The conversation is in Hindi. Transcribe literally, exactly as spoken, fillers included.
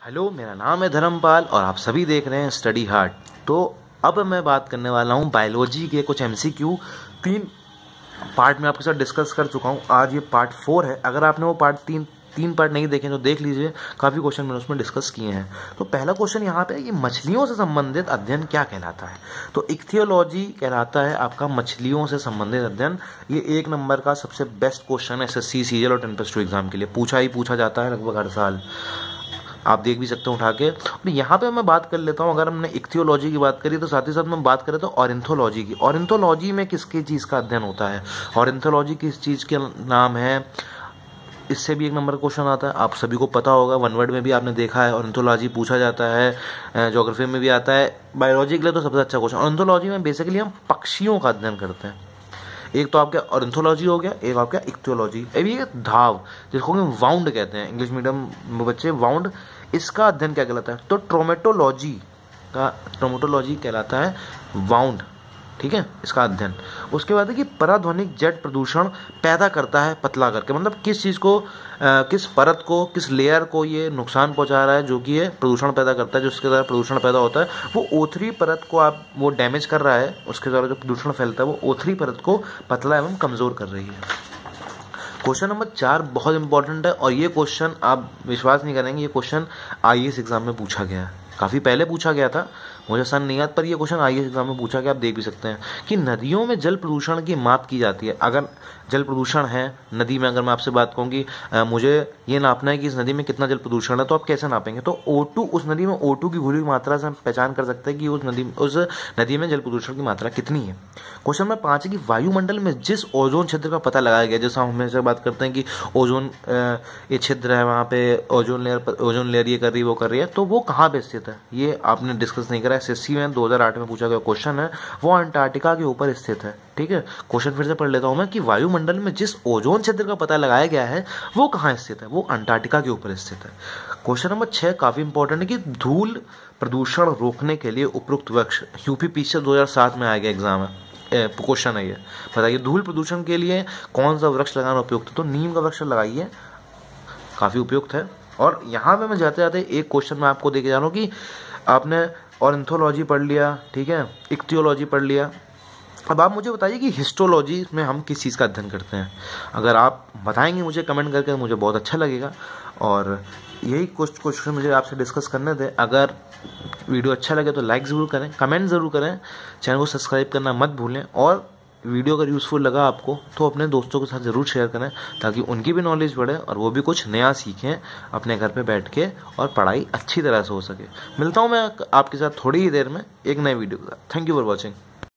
हेलो, मेरा नाम है धर्मपाल और आप सभी देख रहे हैं स्टडी हार्ट। तो अब मैं बात करने वाला हूं बायोलॉजी के कुछ एमसीक्यू। तीन पार्ट में आपके साथ डिस्कस कर चुका हूं, आज ये पार्ट फोर है। अगर आपने वो पार्ट तीन तीन पार्ट नहीं देखे तो देख लीजिए, काफ़ी क्वेश्चन मैंने उसमें डिस्कस किए हैं। तो पहला क्वेश्चन यहाँ पे ये मछलियों से संबंधित अध्ययन क्या कहलाता है। तो इक्थियोलॉजी कहलाता है आपका मछलियों से संबंधित अध्ययन। ये एक नंबर का सबसे बेस्ट क्वेश्चन है एसएससी सीजीएल और टेन प्लस टू एग्जाम के लिए, पूछा ही पूछा जाता है लगभग हर साल। आप देख भी सकते हो उठा के। यहाँ पे मैं बात कर लेता हूँ, अगर हमने इक्थियोलॉजी की बात करी तो साथ ही साथ मैं बात करें तो ऑरिन्थोलॉजी की। ऑरिन्थोलॉजी में किसकी चीज़ का अध्ययन होता है, ऑरिन्थोलॉजी किस चीज़ के नाम है, इससे भी एक नंबर का क्वेश्चन आता है। आप सभी को पता होगा, वन वर्ड में भी आपने देखा है, ऑरिन्थोलॉजी पूछा जाता है, ज्योग्राफी में भी आता है, बायोलॉजी के लिए तो सबसे अच्छा क्वेश्चन। ऑरिन्थोलॉजी में बेसिकली हम पक्षियों का अध्ययन करते हैं। एक तो आपका ऑरिन्थोलॉजी हो गया, एक आपका इक्थियोलॉजी। अभी ये धाव जिसको हम वाउंड कहते हैं, इंग्लिश मीडियम में बच्चे वाउंड, इसका अध्ययन क्या कहलाता है। तो ट्रोमेटोलॉजी का ट्रोमेटोलॉजी कहलाता है वाउंड, ठीक है, इसका अध्ययन। उसके बाद है कि पराध्वनिक जेट प्रदूषण पैदा करता है पतला करके, मतलब किस चीज़ को आ, किस परत को, किस लेयर को ये नुकसान पहुंचा रहा है, जो कि ये प्रदूषण पैदा करता है, जिसके द्वारा प्रदूषण पैदा होता है। वो ओथरी परत को आप वो डैमेज कर रहा है, उसके द्वारा जो प्रदूषण फैलता है वो ओथरी परत को पतला एवं कमज़ोर कर रही है। क्वेश्चन नंबर चार बहुत इंपॉर्टेंट है और ये क्वेश्चन आप विश्वास नहीं करेंगे, ये क्वेश्चन आईएएस एग्जाम में पूछा गया है। काफ़ी पहले पूछा गया था, मुझे सन नहीं याद, पर ये क्वेश्चन आईएएस एग्जाम में पूछा गया। आप देख भी सकते हैं कि नदियों में जल प्रदूषण की माप की जाती है। अगर जल प्रदूषण है नदी में, अगर मैं आपसे बात कहूँ कि मुझे ये नापना है कि इस नदी में कितना जल प्रदूषण है, तो आप कैसे नापेंगे। तो ओ टू, उस नदी में ओ टू की घुली हुई मात्रा से हम पहचान कर सकते हैं कि उस नदी उस नदी में जल प्रदूषण की मात्रा कितनी है। क्वेश्चन नंबर पाँच है कि वायुमंडल में जिस ओजोन क्षेत्र का पता लगाया गया, जैसा हम हमेशा बात करते हैं कि ओजोन ये छिद्र है, वहाँ पे ओजोन लेयर ओजोन लेयर ये कर रही है वो कर रही है, तो वो कहाँ पे स्थित है, ये आपने डिस्कस नहीं करा। एसएससी में दो हज़ार आठ में पूछा गया क्वेश्चन है, वो अंटार्कटिका के ऊपर स्थित है, ठीक है। क्वेश्चन फिर से पढ़ लेता हूं मैं कि वायुमंडल में जिस ओजोन क्षेत्र का पता लगाया गया है वो कहाँ स्थित है, वो अंटार्कटिका के ऊपर स्थित है। क्वेश्चन नंबर छह काफी इंपॉर्टेंट है कि धूल प्रदूषण रोकने के लिए उपयुक्त वृक्ष, यूपी पीछे दो हज़ार सात में आ गया एग्जाम है, क्वेश्चन है ये, बताइए धूल प्रदूषण के लिए कौन सा वृक्ष लगाना उपयुक्त है। तो नीम का वृक्ष लगाइए, काफी उपयुक्त है। और यहाँ पे मैं जाते जाते एक क्वेश्चन मैं आपको देके जा रहा हूँ कि आपने ऑरिन्थोलॉजी पढ़ लिया, ठीक है, इक्थियोलॉजी पढ़ लिया, अब आप मुझे बताइए कि हिस्टोलॉजी में हम किस चीज़ का अध्ययन करते हैं। अगर आप बताएंगे मुझे कमेंट करके, मुझे बहुत अच्छा लगेगा। और यही कुछ क्वेश्चन मुझे आपसे डिस्कस करने थे। अगर वीडियो अच्छा लगे तो लाइक ज़रूर करें, कमेंट ज़रूर करें, चैनल को सब्सक्राइब करना मत भूलें। और वीडियो अगर यूज़फुल लगा आपको तो अपने दोस्तों के साथ ज़रूर शेयर करें, ताकि उनकी भी नॉलेज बढ़े और वो भी कुछ नया सीखें अपने घर पे बैठ के और पढ़ाई अच्छी तरह से हो सके। मिलता हूँ मैं आपके साथ थोड़ी ही देर में एक नए वीडियो के साथ। Thank you for watching.